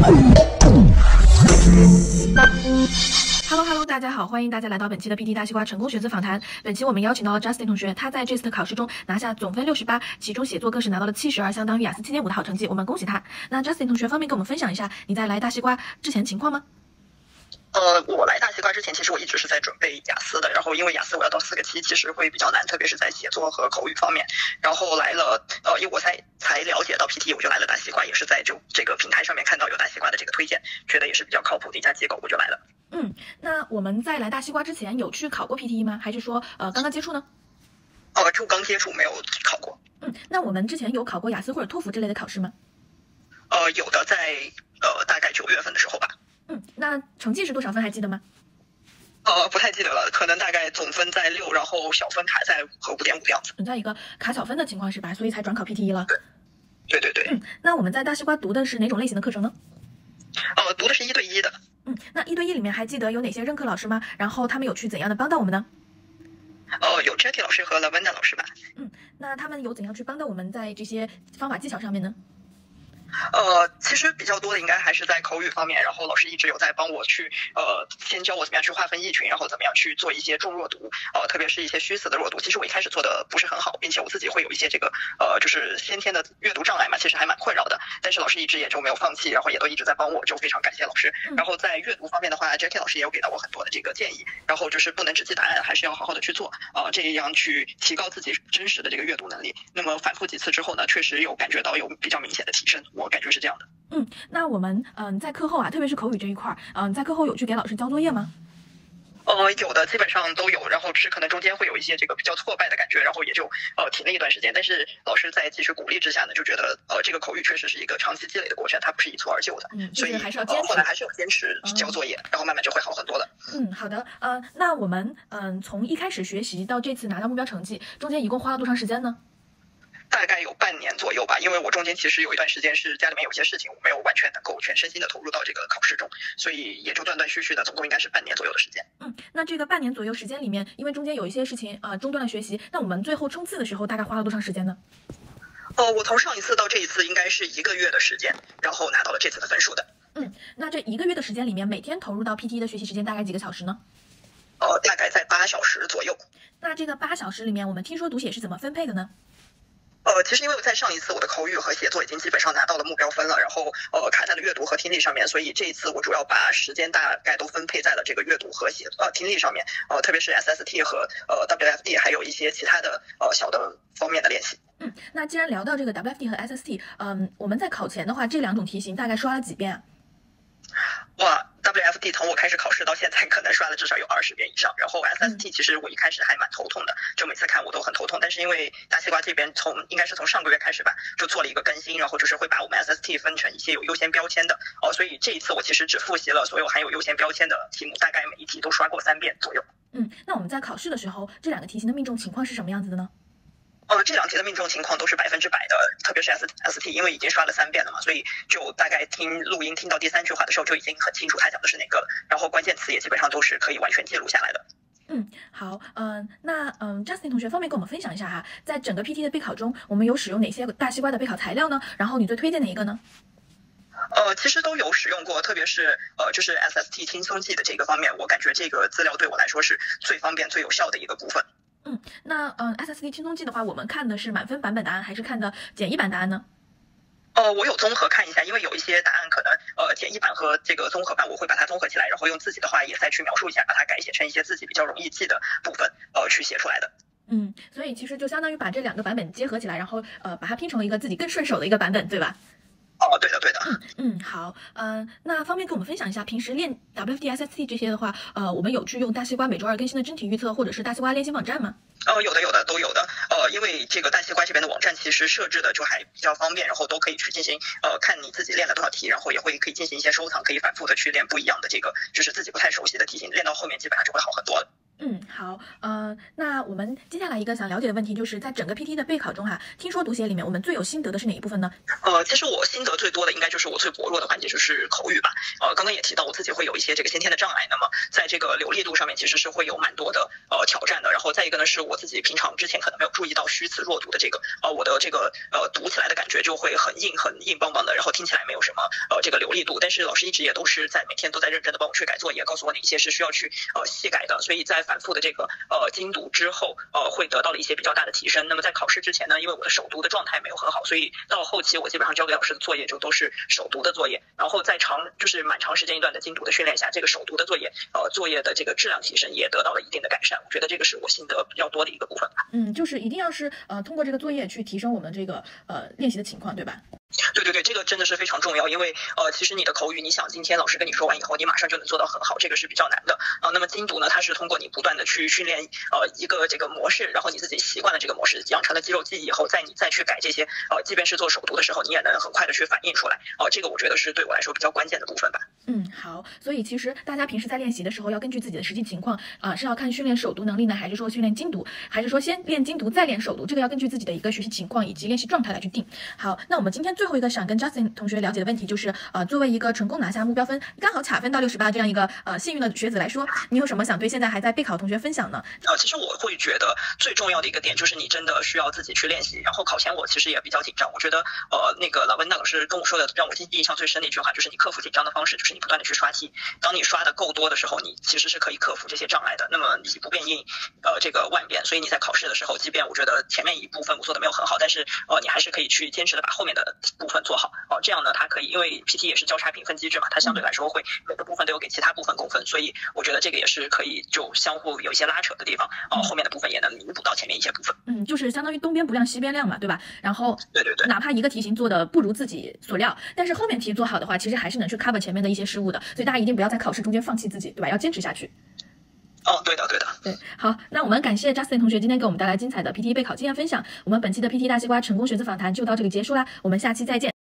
Hello， 大家好，欢迎大家来到本期的 PT 大西瓜成功学子访谈。本期我们邀请到了 Justin 同学，他在这次的考试中拿下总分68，其中写作更是拿到了72，相当于雅思7.5的好成绩，我们恭喜他。那 Justin 同学方便跟我们分享一下你在来大西瓜之前情况吗？ 我来大西瓜之前，其实我一直是在准备雅思的，然后因为雅思我要到4个期，其实会比较难，特别是在写作和口语方面。然后来了，因为我才了解到 PT， 我就来了大西瓜，也是在这个平台上面看到有大西瓜的这个推荐，觉得也是比较靠谱的一家机构，我就来了。 那我们在来大西瓜之前有去考过 PT 吗？还是说刚刚接触呢？ 就刚接触，没有考过。 那我们之前有考过雅思或者托福之类的考试吗？ 有的，在大概9月份的时候吧。 那成绩是多少分还记得吗？ 不太记得了，可能大概总分在6，然后小分卡在和5.5的样子。 存在一个卡小分的情况是吧？所以才转考 PT 了。 对。 那我们在大西瓜读的是哪种类型的课程呢？ 读的是1对1的。 那1对1里面还记得有哪些任课老师吗？然后他们有去怎样的帮到我们呢？ 有 Jackie 老师和 Lavenda 老师吧。 那他们有怎样去帮到我们在这些方法技巧上面呢？ 其实比较多的应该还是在口语方面，然后老师一直有在帮我去先教我怎么样去划分意群，然后怎么样去做一些重弱读，特别是一些虚词的弱读。其实我一开始做的不是很好，并且我自己会有一些这个就是先天的阅读障碍嘛，其实还蛮困扰的。但是老师一直也就没有放弃，然后也都一直在帮我，就非常感谢老师。然后在阅读方面的话 ，Jackie 老师也有给到我很多的这个建议，然后就是不能只记答案，还是要好好的去做这样去提高自己真实的这个阅读能力。那么反复几次之后呢，确实有感觉到有比较明显的提升，我感觉是这样的。 那我们在课后特别是口语这一块在课后有去给老师交作业吗？ 有的，基本上都有，然后只是可能中间会有一些这个比较挫败的感觉，然后也就停了一段时间。但是老师在继续鼓励之下呢，就觉得这个口语确实是一个长期积累的过程，它不是一蹴而就的，所以还是要坚持。 后来还是有坚持交作业，然后慢慢就会好很多了。 好的，那我们从一开始学习到这次拿到目标成绩，中间一共花了多长时间呢？ 大概有半年左右吧，因为我中间其实有一段时间是家里面有些事情，我没有完全能够全身心的投入到这个考试中，所以也就断断续续的，总共应该是半年左右的时间。 那这个半年左右时间里面，因为中间有一些事情中断了学习，那我们最后冲刺的时候大概花了多长时间呢？ 我从上一次到这一次应该是1个月的时间，然后拿到了这次的分数的。 那这1个月的时间里面，每天投入到 PT 的学习时间大概几个小时呢？ 大概在8小时左右。 那这个8小时里面，我们听说读写是怎么分配的呢？ 其实因为我在上一次我的口语和写作已经基本上拿到了目标分了，然后卡在了阅读和听力上面，所以这一次我主要把时间大概都分配在了这个阅读和听力上面，特别是 SST 和WFD， 还有一些其他的小的方面的练习。 那既然聊到这个 WFD 和 SST，我们在考前的话，这2种题型大概刷了几遍啊？ 哇，WFD 从我开始考试到现在，可能刷了至少有20遍以上。然后 SST 其实我一开始还蛮头痛的，就每次看我都很头痛。但是因为大西瓜这边应该是从上个月开始吧，就做了一个更新，然后就是会把我们 SST 分成一些有优先标签的所以这一次我其实只复习了所有含有优先标签的题目，大概每一题都刷过3遍左右。 那我们在考试的时候，这2个题型的命中情况是什么样子的呢？ 这2题的命中情况都是100%的，特别是 ST， 因为已经刷了3遍了嘛，所以就大概听录音听到第3句话的时候就已经很清楚他讲的是哪个了，然后关键词也基本上都是可以完全记录下来的。 好，那Justin 同学方便跟我们分享一下哈，在整个 PT 的备考中，我们有使用哪些大西瓜的备考材料呢？然后你最推荐哪一个呢？ 其实都有使用过，特别是就是 SST 轻松记的这个方面，我感觉这个资料对我来说是最方便最有效的一个部分。 那SST 轻松记的话，我们看的是满分版本答案，还是看的简易版答案呢？ 我有综合看一下，因为有一些答案可能简易版和这个综合版我会把它综合起来，然后用自己的话也再去描述一下，把它改写成一些自己比较容易记的部分去写出来的。 所以其实就相当于把这2个版本结合起来，然后把它拼成了一个自己更顺手的一个版本，对吧？ 对的。 好，那方便跟我们分享一下，平时练 WFD、SST 这些的话，我们有去用大西瓜每周2更新的真题预测，或者是大西瓜练习网站吗？ 有的都有的。因为这个大西瓜这边的网站其实设置的就还比较方便，然后都可以去进行看你自己练了多少题，然后也可以进行一些收藏，可以反复的去练不一样的这个就是自己不太熟悉的题型，练到后面基本上就会好很多了。 好，那我们接下来一个想了解的问题就是在整个 PT 的备考中哈，听说读写里面我们最有心得的是哪一部分呢？ 其实我心得最多的应该就是我最薄弱的环节，就是口语吧。刚刚也提到我自己会有一些这个先天的障碍，那么在这个流利度上面其实是会有蛮多的挑战的。然后再一个呢，是我自己平常之前可能没有注意到虚词弱读的这个我的这个读起来的感觉就会很硬邦邦的，然后听起来没有什么这个流利度。但是老师一直也都是每天都在认真的帮我去改作业，告诉我哪一些是需要去细改的，所以在反复的这个精读之后会得到了一些比较大的提升。那么在考试之前呢，因为我的手读的状态没有很好，所以到了后期我基本上交给老师的作业就都是手读的作业，然后在就是蛮长时间一段的精读的训练下，这个手读的作业的这个质量提升也得到了一定的改善。我觉得这个是我心得比较多的一个部分吧。 就是一定要是通过这个作业去提升我们这个练习的情况，对吧？ 对，这个真的是非常重要，因为其实你的口语，你想今天老师跟你说完以后，你马上就能做到很好，这个是比较难的。那么精读呢，它是通过你不断的去训练一个这个模式，然后你自己习惯了这个模式，养成了肌肉记忆以后，你再去改这些即便是做手读的时候，你也能很快的去反应出来。这个我觉得是对我来说比较关键的部分吧。 好，所以其实大家平时在练习的时候，要根据自己的实际情况是要看训练手读能力呢，还是说训练精读，还是说先练精读再练手读，这个要根据自己的一个学习情况以及练习状态来去定。好，那我们今天最后一个想跟 Justin 同学了解的问题就是作为一个成功拿下目标分，刚好卡分到68这样一个幸运的学子来说，你有什么想对现在还在备考同学分享呢？ 其实我会觉得最重要的一个点就是你真的需要自己去练习。然后考前我其实也比较紧张，我觉得那个文娜老师跟我说的让我印象最深的一句话就是你克服紧张的方式就是你不断的去刷题。当你刷的够多的时候，你其实是可以克服这些障碍的。那么以不变应这个万变，所以你在考试的时候，即便我觉得前面一部分我做的没有很好，但是你还是可以去坚持的把后面的部分做好。这样呢，它可以因为 PT 也是交叉评分机制嘛，它相对来说会每个部分都有给其他部分共分，所以我觉得这个也是可以就相互有一些拉扯的地方，后面的部分也能弥补到前面一些部分。 就是相当于东边不亮西边亮嘛，对吧？然后对， 哪怕一个题型做的不如自己所料，但是后面题做好的话，其实还是能去 cover 前面的一些失误的。所以大家一定不要在考试中间放弃自己，对吧？要坚持下去。 对的。 对，好，那我们感谢 Justin 同学今天给我们带来精彩的 PT 备考经验分享。我们本期的 PT 大西瓜成功学子访谈就到这里结束啦，我们下期再见。